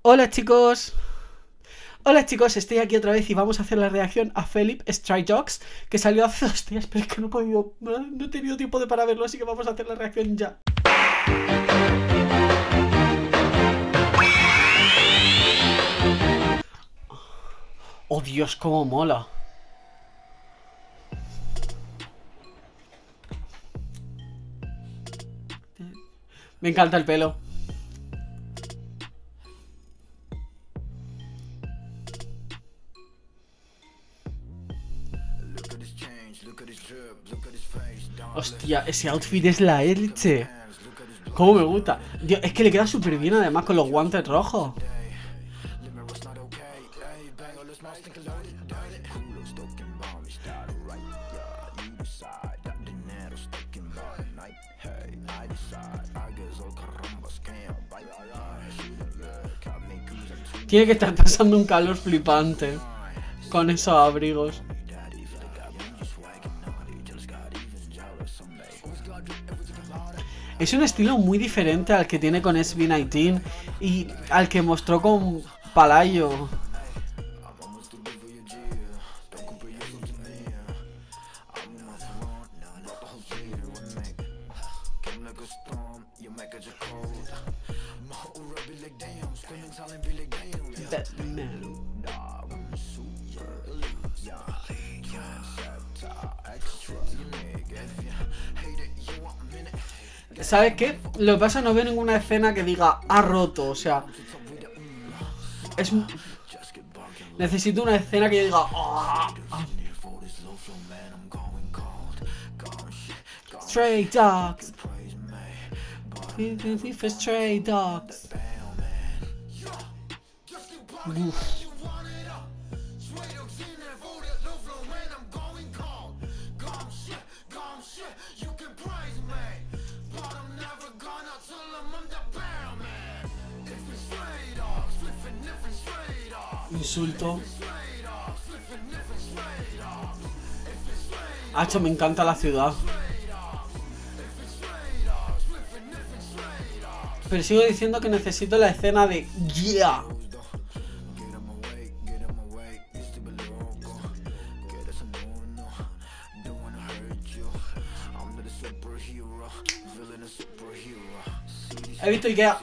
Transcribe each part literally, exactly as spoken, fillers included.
Hola chicos, hola chicos, estoy aquí otra vez y vamos a hacer la reacción a Philip Stray Dogs, que salió hace dos días, pero es que no he podido, no, no he tenido tiempo de para verlo, así que vamos a hacer la reacción ya. Oh Dios, cómo mola. Me encanta el pelo. Hostia, ese outfit es la leche. Cómo me gusta. Dios, es que le queda súper bien además con los guantes rojos. Tiene que estar pasando un calor flipante con esos abrigos. Es un estilo muy diferente al que tiene con S B diecinueve y al que mostró con Palayo. ¿Sabes qué? Lo que pasa, no veo ninguna escena que diga ha roto, o sea, es... necesito una escena que diga oh. Stray Dogs, Stray Dogs. Uf. Insulto. Hacho, me encanta la ciudad. Pero sigo diciendo que necesito la escena de yeah. He visto Ikea.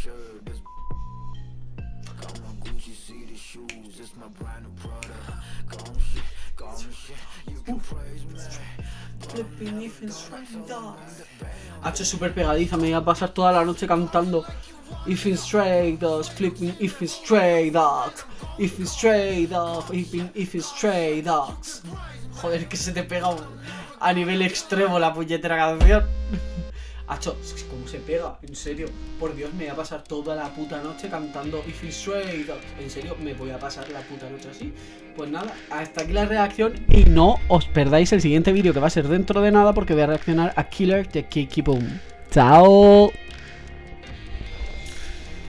Hacho, es súper pegadiza, me voy a pasar toda la noche cantando If it's stray dogs, flipping if it's stray dogs, if it's stray dogs, flipping if it's stray dogs. Joder, que se te pega un, a nivel extremo la puñetera canción. Hacho, ¿cómo se pega? En serio, por Dios, me voy a pasar toda la puta noche cantando If it's stray dogs. En serio, me voy a pasar la puta noche así. Pues nada, hasta aquí la reacción. Y no os perdáis el siguiente vídeo, que va a ser dentro de nada, porque voy a reaccionar a Killer de Kiki Boom. ¡Chao!